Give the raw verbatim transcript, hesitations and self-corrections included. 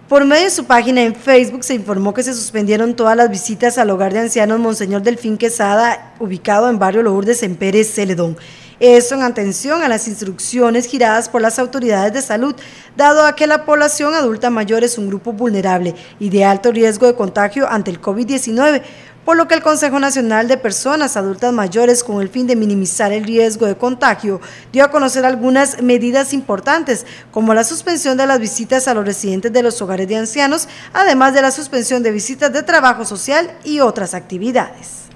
Por medio de su página en Facebook se informó que se suspendieron todas las visitas al hogar de ancianos Monseñor Delfín Quesada, ubicado en barrio Lourdes en Pérez Celedón. Esto en atención a las instrucciones giradas por las autoridades de salud, dado a que la población adulta mayor es un grupo vulnerable y de alto riesgo de contagio ante el COVID diecinueve, por lo que el Consejo Nacional de Personas Adultas Mayores, con el fin de minimizar el riesgo de contagio, dio a conocer algunas medidas importantes, como la suspensión de las visitas a los residentes de los hogares de ancianos, además de la suspensión de visitas de trabajo social y otras actividades.